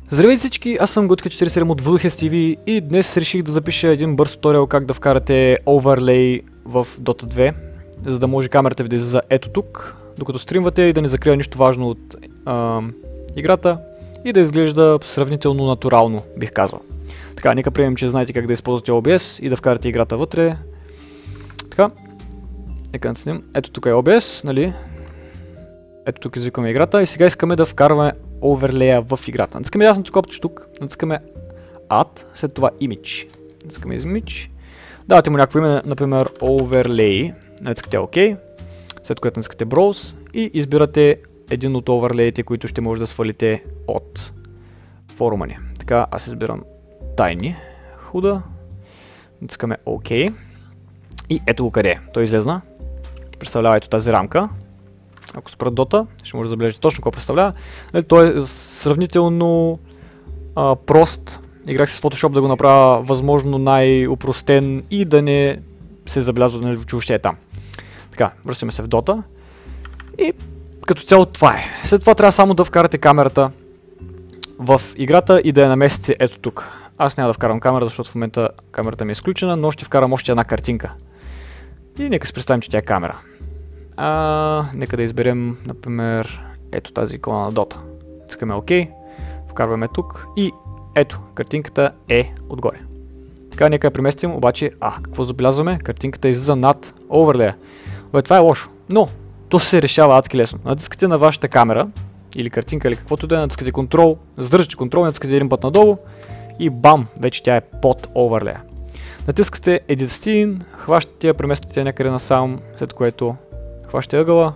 Здравейте всички, аз съм Готка47 от Voodoo Heads TV и днес реших да запиша един бърз туториал как да вкарате оверлей в Dota 2, за да може камерата ви да излиза ето тук, докато стримвате и да не закрива нищо важно от играта и да изглежда сравнително натурално, бих казал. Така, нека приемем, че знаете как да използвате OBS и да вкарате играта вътре. Така, нека натиснем. Ето тук е OBS, нали? Ето тук извикваме играта и сега искаме да вкарваме оверлея в играта. Натискаме ясното копче тук, натискаме Add, след това Image. Натискаме Image. Давате му някакво име, например Overlay. Натискате OK, след което натискате Browse и избирате един от оверлеите, които ще може да свалите от форума ни. Така, аз избирам Tiny Huda. Натискаме OK. И ето го къде е. Той излезна. Представлява ето тази рамка. Ако спрат Dota, ще може да забележите точно какво представлява. Той е сравнително прост. Играх с Photoshop да го направя възможно най-упростен и да не се забелязва, че въобще е там. Така, връщаме се в Dota. И като цяло това е. След това трябва само да вкарате камерата в играта и да я наместите ето тук. Аз няма да вкарам камера, защото в момента камерата ми е изключена, но ще вкарам още една картинка. И нека си представим, че тя е камера. Нека да изберем, например, ето тази икона на Dota. Искаме OK, вкарваме тук и ето, картинката е отгоре. Така, нека я преместим, обаче, какво забелязваме? Картинката излиза над оверлея. Това е лошо, но то се решава адски лесно. Натискате на вашата камера, или картинка, или каквото да е, натискате Ctrl, задържате Ctrl, натискате един път надолу и бам, вече тя е под оверлея. Натискате Edit Scene, хващате я, преместите някъде насам, след което хващате ъгъла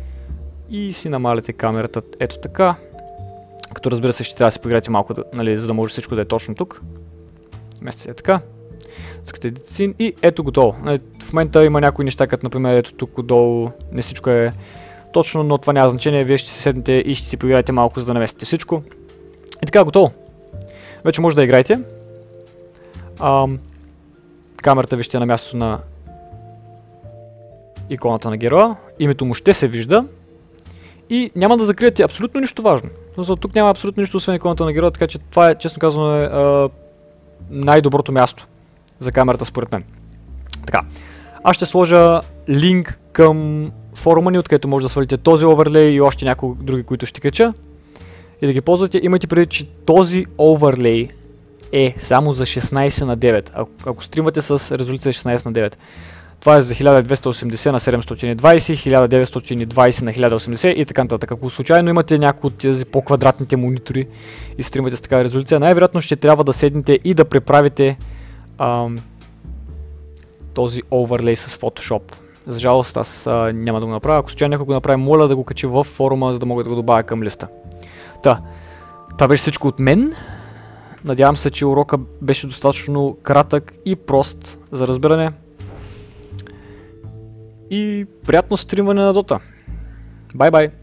и си намаляте камерата ето така. Като разбира се, ще трябва да си поиграете малко, нали, за да може всичко да е точно тук. Местите е така. Искате Edit Scene и ето готово. В момента има някои неща, като например ето тук отдолу не всичко е точно, но това няма значение. Вие ще си седнете и ще си поиграете малко, за да наместите всичко. И така, готово. Вече може да играете. Камерата ви ще е на мястото на иконата на героя. Името му ще се вижда. И няма да закриете абсолютно нищо важно. Тук няма абсолютно нищо освен иконата на героя, така че това е, честно казано, най-доброто място за камерата според мен. Така, аз ще сложа линк към форума ни, откъдето може да свалите този оверлей и още някои други, които ще кача. И да ги ползвате. Имайте предвид, че този оверлей е само за 16 на 9. Ако стримвате с резолюция 16 на 9. Това е за 1280 на 720, 1920 на 1080 и така нататък. Ако случайно имате някои от тези по-квадратните монитори и стримвате с такава резолюция, най-вероятно ще трябва да седнете и да преправите този оверлей с Photoshop. За жалост аз няма да го направя. Ако случайно някой го направи, моля да го качи в форума, за да мога да го добавя към листа. Това беше всичко от мен. Надявам се, че урока беше достатъчно кратък и прост за разбиране. И приятно стримване на Dota. Бай-бай!